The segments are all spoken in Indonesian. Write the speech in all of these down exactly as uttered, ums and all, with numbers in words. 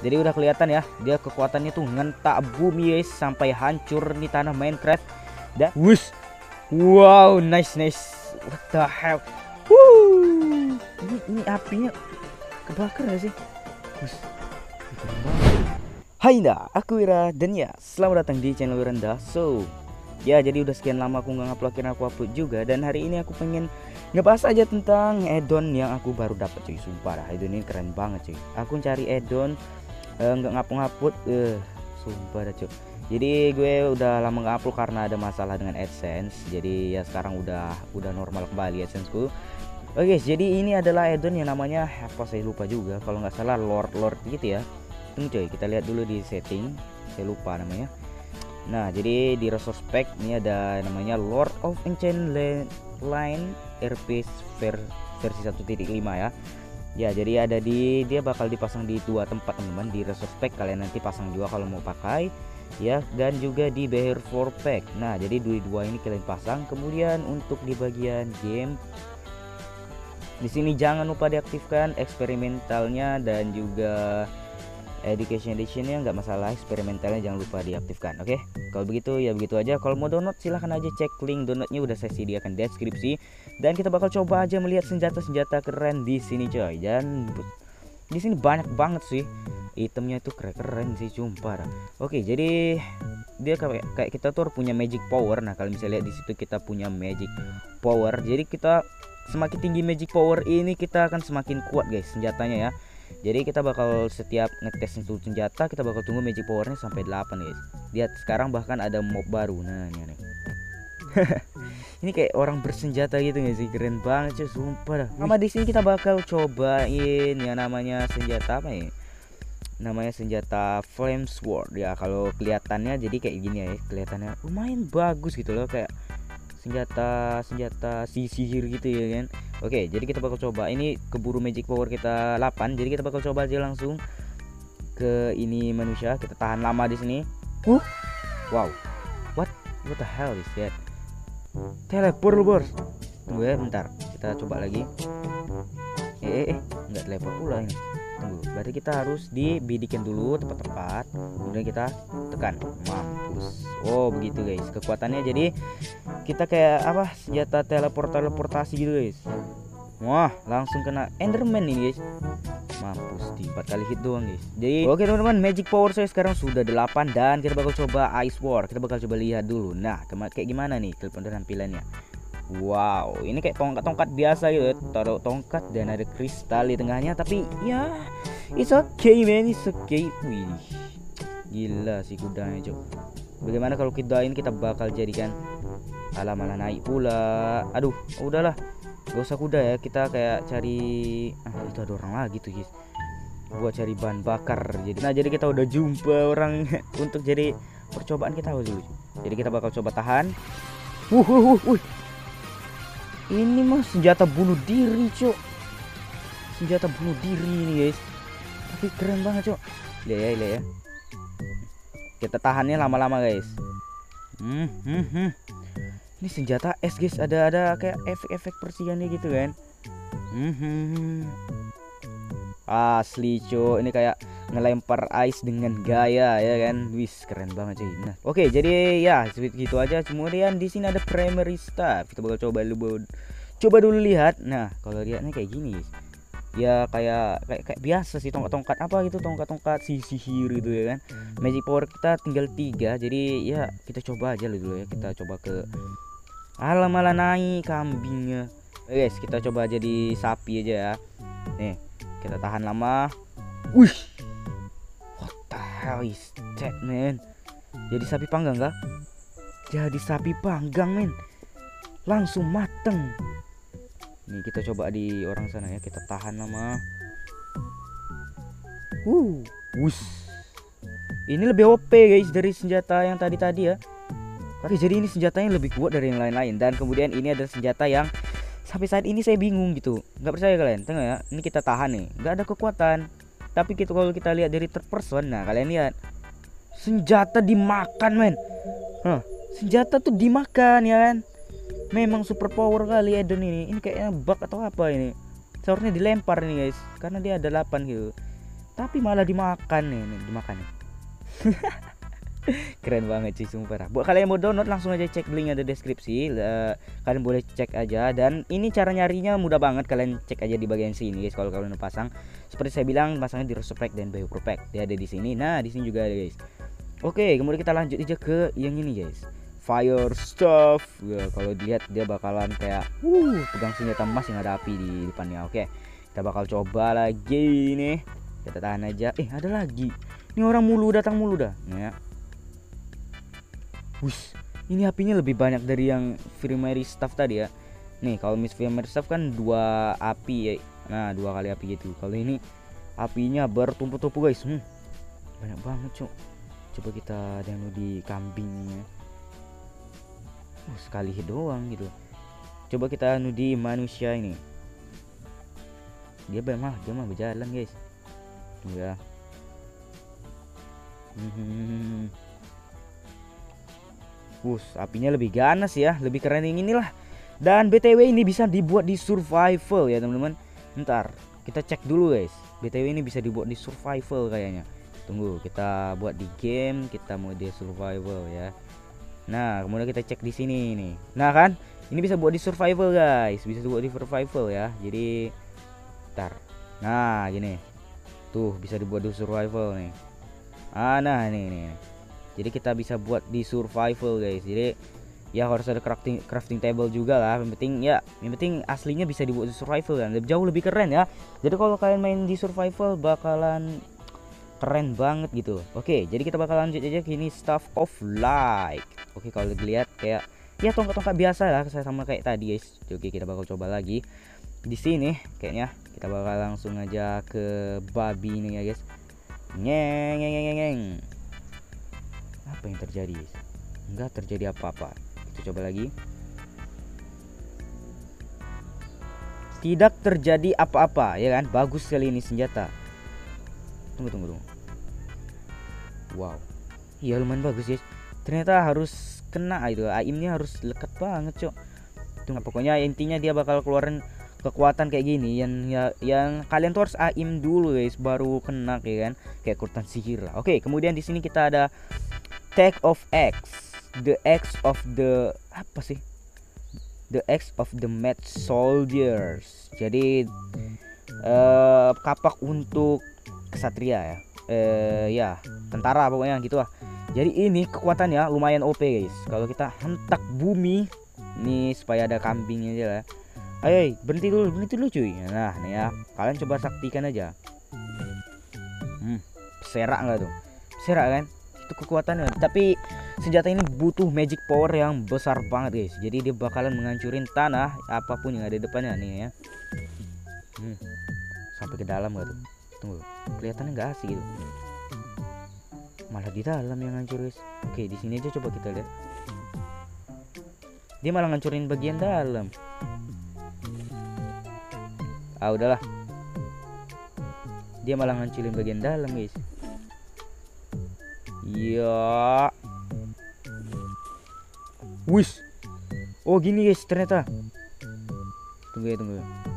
Jadi udah kelihatan ya, dia kekuatannya tuh ngentak bumi guys, sampai hancur nih tanah Minecraft. Dan wush, wow, nice nice. What the hell? Woo. Ini ini apinya kebakar gak sih? Wush. Hai dah, aku Wira dan ya selamat datang di channel Wiranda. So ya jadi udah sekian lama aku nggak ngupload, akhirnya aku upload juga. Dan hari ini aku pengen ngebahas aja tentang addon yang aku baru dapat cuy. Sumpah dah, addon ini keren banget cuy. Aku cari addon nggak uh, ngapung-ngaput, eh uh, sumpah dah cuy. Jadi gue udah lama nggak upload karena ada masalah dengan AdSense. Jadi ya sekarang udah udah normal kembali AdSenseku. Oke guys, jadi ini adalah addon yang namanya apa saya lupa juga, kalau nggak salah Lord Lord gitu ya. Tunggu coy, kita lihat dulu di setting, saya lupa namanya. Nah jadi di resource pack ini ada namanya Lord of Ancient Line R P versi satu titik lima ya. Ya jadi ada di, dia bakal dipasang di dua tempat teman-teman. Di resource pack kalian nanti pasang juga kalau mau pakai ya, dan juga di Bear four pack. Nah jadi dua-dua ini kalian pasang. Kemudian untuk di bagian game, di sini jangan lupa diaktifkan eksperimentalnya dan juga Education Editionnya, nggak masalah, eksperimentalnya jangan lupa diaktifkan. Oke, kalau begitu ya begitu aja. Kalau mau download silahkan aja cek link downloadnya, udah saya sediakan deskripsi. Dan kita bakal coba aja melihat senjata-senjata keren di sini coy. Dan di sini banyak banget sih itemnya, itu keren-keren sih sumpah. Oke, jadi dia kayak kayak kita tuh punya magic power. Nah kalian bisa lihat di situ kita punya magic power. Jadi kita semakin tinggi magic power ini kita akan semakin kuat guys senjatanya ya. Jadi kita bakal setiap ngetes untuk senjata kita bakal tunggu magic powernya sampai delapan guys. Lihat sekarang bahkan ada mob baru. Nah ini nih. Ini kayak orang bersenjata gitu gak sih, keren banget cuy sumpah dah. Sama di sini kita bakal cobain ya namanya senjata apa ya? Namanya senjata flame sword ya. Kalau kelihatannya jadi kayak gini ya, kelihatannya lumayan bagus gitu loh, kayak senjata senjata si sihir gitu ya kan. Oke, jadi kita bakal coba. Ini keburu magic power kita delapan. Jadi kita bakal coba aja langsung ke ini manusia. Kita tahan lama di sini. Uh. Wow. What? What the hell is that? Teleport lu, bos. Tunggu ya bentar. Kita coba lagi. Eh, eh, eh. Enggak teleport pula ini. Tunggu. Berarti kita harus dibidikin dulu tepat-tepat. Kemudian kita tekan. Mampus. Oh, begitu guys. Kekuatannya jadi kita kayak apa? Senjata teleport teleportasi gitu guys. Wah, langsung kena Enderman ini guys. Mampus, di empat kali hit doang guys. Jadi oke teman-teman, magic power saya sekarang sudah delapan dan kita bakal coba Ice War. Kita bakal coba lihat dulu. Nah, kayak gimana nih tampilannya. Wow, ini kayak tongkat-tongkat biasa gitu. Taruh tongkat dan ada kristal di tengahnya, tapi ya it's okay man, it's okay. Wih, gila sih kudanya cok. Bagaimana kalau kita ini kita bakal jadikan, alah malah naik pula. Aduh, udahlah, gak usah kuda ya. Kita kayak cari, ah itu ada orang lagi tuh guys, buat cari bahan bakar. Jadi nah jadi kita udah jumpa orang untuk jadi percobaan kita dulu. Jadi kita bakal coba tahan. Wuh, wuh, wuh, wuh. Ini mah senjata bunuh diri cok, senjata bunuh diri ini guys, tapi keren banget cok. Lihat ya, lihat ya, kita tahannya lama-lama guys. Hmm, hmm, hmm. Ini senjata es guys, ada ada kayak efek-efek persiannya gitu kan. Hmm, hmm, hmm. Asli cok, ini kayak ngelempar ice dengan gaya ya kan. Wis keren banget cuy. Nah, oke jadi ya gitu aja. Kemudian di sini ada primary stuff. Kita bakal coba dulu coba dulu lihat. Nah, kalau lihatnya kayak gini guys. Ya kayak kayak kayak biasa sih, tongkat-tongkat apa gitu, tongkat-tongkat si sihir gitu ya kan. Magic power kita tinggal tiga. Jadi ya kita coba aja dulu ya. Kita coba ke alam malah naik kambingnya. Oke guys, kita coba jadi sapi aja ya. Nih, kita tahan lama. Wih, what the hell is that man? Jadi sapi panggang kah? Jadi sapi panggang men, langsung mateng. Nih kita coba di orang sana ya, kita tahan lama. Wuh, wush. Ini lebih O P guys dari senjata yang tadi-tadi ya. Oke, jadi ini senjatanya lebih kuat dari yang lain-lain. Dan kemudian ini adalah senjata yang sampai saat ini saya bingung gitu. Nggak percaya kalian? Tengok ya, ini kita tahan nih, nggak ada kekuatan. Tapi gitu kalau kita lihat dari third person, nah kalian lihat senjata dimakan men. Huh, senjata tuh dimakan ya kan. Memang super power kali addon ini. Ini kayaknya bug atau apa ini. Seharusnya dilempar nih guys, karena dia ada delapan gitu. tapi malah dimakan nih, nih dimakan nih. Keren banget sih sumpah. Buat kalian yang mau download langsung aja cek linknya di deskripsi. Uh, kalian boleh cek aja, dan ini cara nyarinya mudah banget. Kalian cek aja di bagian sini guys. Kalau kalian mau pasang, seperti saya bilang, pasangnya di Resource Pack dan Biocore Pack. Dia ada di sini. Nah, di sini juga ada guys. Oke, kemudian kita lanjut aja ke yang ini guys. Fire stuff. Ya, kalau dilihat dia bakalan kayak uh pegang senjata emas yang ada api di depannya. Oke, kita bakal coba lagi nih. Kita tahan aja. Eh, ada lagi. Ini orang mulu datang mulu dah. Ya. Wih, ini apinya lebih banyak dari yang primary stuff tadi ya. Nih, kalau Miss primary stuff kan dua api ya. Nah, dua kali api gitu. Kalau ini apinya bertumpuk-tumpuk guys. Hmm, banyak banget cok. Coba kita demo di kambingnya. Oh, sekali hit doang gitu. Coba kita anu di manusia ini. Dia mah, dia mah berjalan guys. Ya. Hmm. Us, apinya lebih ganas ya, lebih keren yang inilah. Dan B T W ini bisa dibuat di survival ya teman-teman. Ntar kita cek dulu guys. B T W ini bisa dibuat di survival kayaknya. Tunggu, kita buat di game, kita mau di survival ya. Nah, kemudian kita cek di sini nih. Nah kan, ini bisa buat di survival guys, bisa dibuat di survival ya. Jadi, ntar, nah gini, tuh bisa dibuat di survival nih. Ah, nah ini nih. Jadi kita bisa buat di survival guys. Jadi ya harus ada crafting crafting table juga lah. Yang penting ya, yang penting aslinya bisa dibuat di survival kan. Jauh lebih keren ya. Jadi kalau kalian main di survival bakalan keren banget gitu. Oke, jadi kita bakal lanjut aja ke ini Staff of Light. Oke, kalau dilihat kayak ya tongkat-tongkat biasa lah, saya sama kayak tadi guys. Oke, kita bakal coba lagi di sini kayaknya. Kita bakal langsung aja ke babi ini ya guys. Nyeng nyeng nyeng nyeng. Apa yang terjadi? Enggak terjadi apa-apa. Kita coba lagi. Tidak terjadi apa-apa ya kan? Bagus sekali ini senjata. Tunggu tunggu tunggu. Wow. Iya lumayan bagus guys. Ternyata harus kena itu. Aimnya harus lekat banget, cok. Tunggu, pokoknya intinya dia bakal keluarin kekuatan kayak gini yang ya, yang kalian tuh harus aim dulu guys baru kena ya kan, kayak kekuatan sihir lah. Oke, kemudian di sini kita ada Tag of X, the X of the apa sih? The X of the Mad Soldiers. Jadi uh, kapak untuk kesatria ya. Eh ya, tentara pokoknya gitu lah. Jadi ini kekuatannya lumayan O P guys. Kalau kita hentak bumi nih supaya ada kambingnya aja lah. Ayo berhenti dulu, berhenti dulu cuy. Nah nih ya, kalian coba saktikan aja. Hmm, serak nggak tuh? Serak kan? Itu kekuatannya. Tapi senjata ini butuh magic power yang besar banget guys. Jadi dia bakalan menghancurin tanah apapun yang ada di depannya nih ya. Hmm, sampai ke dalam nggak tuh? Tunggu, kelihatannya nggak asik gitu. Malah di dalam yang hancur guys. Oke, di sini aja coba kita lihat. Dia malah ngancurin bagian dalam. Ah udahlah, dia malah ngancurin bagian dalam guys. Ya, wis. Oh gini guys ternyata. Tunggu ya tunggu.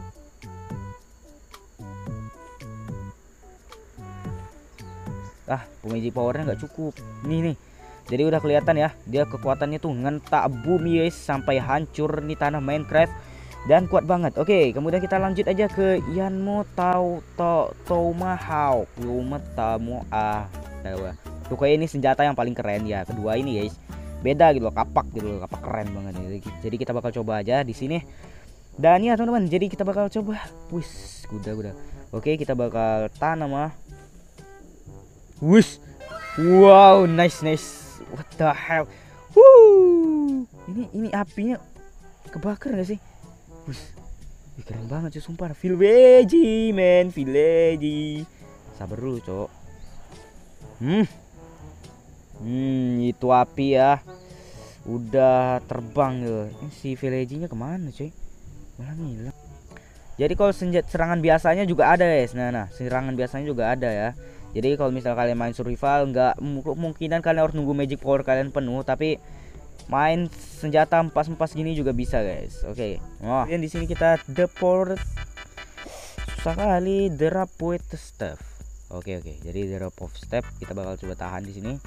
Ah, magic powernya nggak cukup. Nih nih. Jadi udah kelihatan ya, dia kekuatannya tuh ngentak bumi guys sampai hancur nih tanah Minecraft. Dan kuat banget. Oke, kemudian kita lanjut aja ke Yanmo Tau To Tomahawk. Yuma Tamu ah. Pokoknya ini senjata yang paling keren ya. Kedua ini guys. Beda gitu loh, kapak gitu loh, kapak keren banget. Jadi kita bakal coba aja di sini. Dan ya teman-teman, jadi kita bakal coba. Wis, kuda-kuda. Oke, kita bakal tanam ah. Wis. Wow, nice nice. What the hell? Woo. Ini ini apinya kebakar gak sih? Wih, keren banget sih sumpah. Village man, village. Sabar dulu cok. Hmm, hmm itu api ya. Udah terbang loh. Ini si village-nya kemana cuy? Malah hilang. Jadi kalau senjata serangan biasanya juga ada guys. Nah, nah serangan biasanya juga ada ya. Jadi kalau misal kalian main survival, nggak kemungkinan kalian harus nunggu magic power kalian penuh, tapi main senjata empas-empas gini juga bisa guys. Oke. Okay. Oh, dan di sini kita deport susah kali the rapid stuff. Oke oke, jadi drop of step kita bakal coba tahan di sini.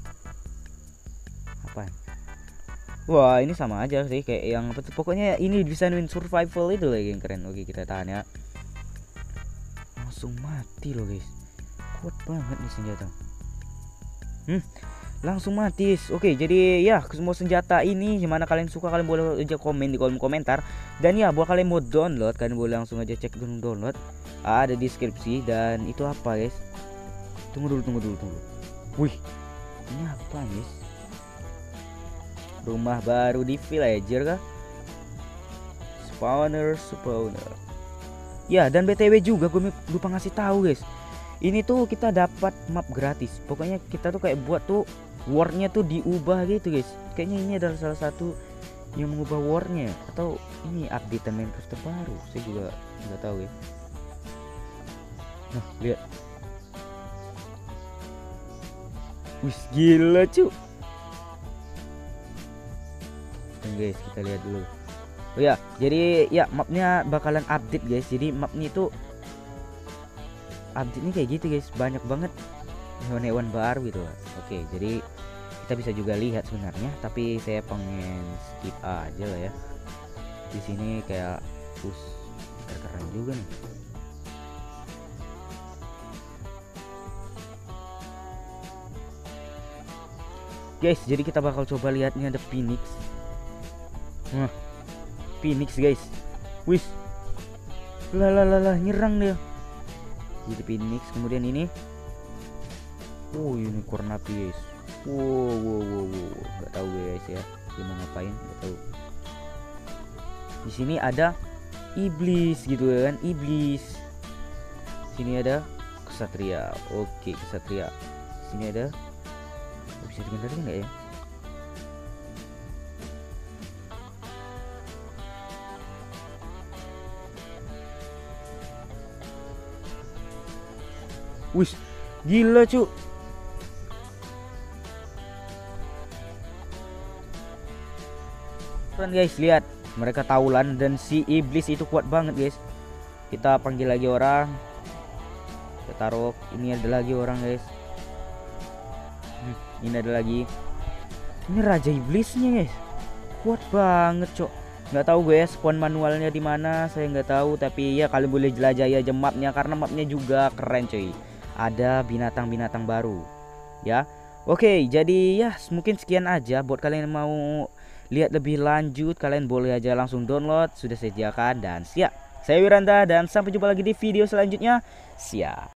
Apa? Wah, ini sama aja sih kayak yang apa tuh, pokoknya ini bisa win survival itu lagi yang keren. Oke, kita tahan ya. Langsung mati loh guys, kuat banget nih senjata. Hmm, langsung mati. Oke, jadi ya semua senjata ini gimana kalian suka, kalian boleh aja komen di kolom komentar. Dan ya buat kalian mau download, kalian boleh langsung aja cek dulu download, ada di deskripsi. Dan itu apa guys, tunggu dulu tunggu dulu tunggu wih, ini apa guys? Rumah baru di villager kah? Spawner spawner. Ya, dan B T W juga gue lupa ngasih tahu guys. Ini tuh kita dapat map gratis. Pokoknya kita tuh kayak buat tuh wordnya tuh diubah gitu guys. Kayaknya ini adalah salah satu yang mengubah wordnya, atau ini update Minecraft terbaru. Saya juga nggak tahu ya. Nah, lihat. Wih, gila cu. Guys, kita lihat dulu. Oh ya, jadi ya mapnya bakalan update guys. Jadi mapnya itu update ini kayak gitu guys, banyak banget hewan-hewan baru gitu. Oke, jadi kita bisa juga lihat sebenarnya, tapi saya pengen skip aja lah ya. Di sini kayak us keren juga nih. Guys, jadi kita bakal coba lihat, ini ada Phoenix. Nah, Phoenix guys, wis, lah lah lah lah, nyerang dia. Jadi Phoenix, kemudian ini, oh unicorn api guys, wow wow wow wow, nggak tahu guys ya, dia mau ngapain, nggak tahu. Di sini ada iblis gitu kan, iblis. Sini ada kesatria, oke kesatria. Sini ada, bisa dibenerin nggak ya? Wih, gila cu. Keren guys, lihat mereka taulan dan si iblis itu kuat banget guys. Kita panggil lagi orang, kita taruh. Ini ada lagi orang guys. Hmm, ini ada lagi. Ini raja iblisnya guys, kuat banget cok. Nggak tahu gue ya spawn manualnya di mana, saya nggak tahu. Tapi ya kalian boleh jelajahi aja mapnya, karena mapnya juga keren cuy. Ada binatang-binatang baru ya. Oke, jadi ya mungkin sekian aja. Buat kalian yang mau lihat lebih lanjut, kalian boleh aja langsung download, sudah saya sediakan. Dan siap, saya Wiranda dan sampai jumpa lagi di video selanjutnya. Siap.